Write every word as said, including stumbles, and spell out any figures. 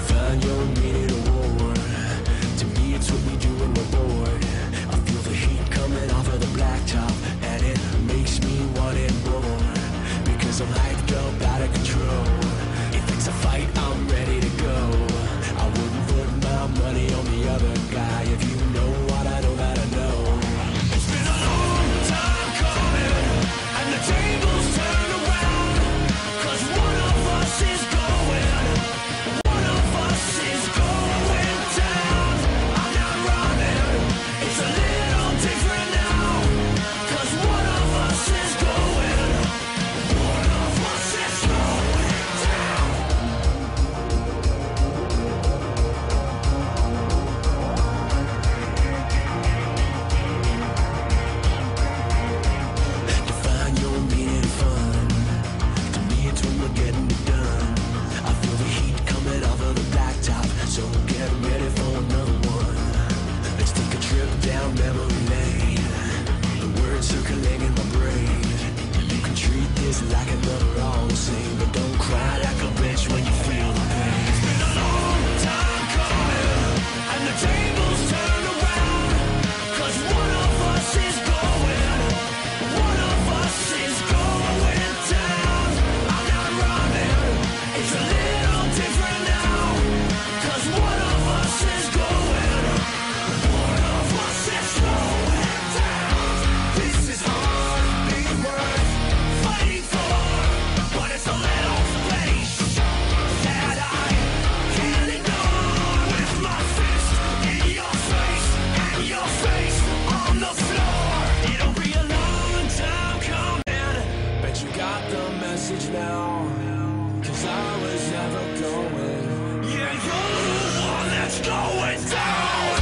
find your meaning of war. To me it's what we do when we're bored. I feel the heat coming off of the blacktop, and it makes me want it more. Because I'm hyped up, out of control. If it's a fight, I'm ready to go. I wouldn't put my money on the other guy. If you know what I know that I know. It's been a long time coming, and the tables turn around. Cause one of us is going, one of us is going down. I'm not running, it's a little different now. Cause one of us is going, one of us is going down. To find your meaning fun. To me it's when we're getting it done. I feel the heat coming off of the blacktop, so get ready for another one. Let's take a trip down memory lane. The words circling in my brain. You can treat this like another all the same, but don't cry like a bitch when you feel the pain. It's been a long time coming, and the tables turn around. Cause one of us is going, one of us is going down. I'm not running, it's a little different now. Cause one of us is going, one of us is going down. This is hardly worth fighting for, but it's a little place that I can't ignore. With my fist in your face, and your face on the floor. It'll be a long time coming, bet you got the message now. Cause I was never going. Yeah, you're the one that's going down.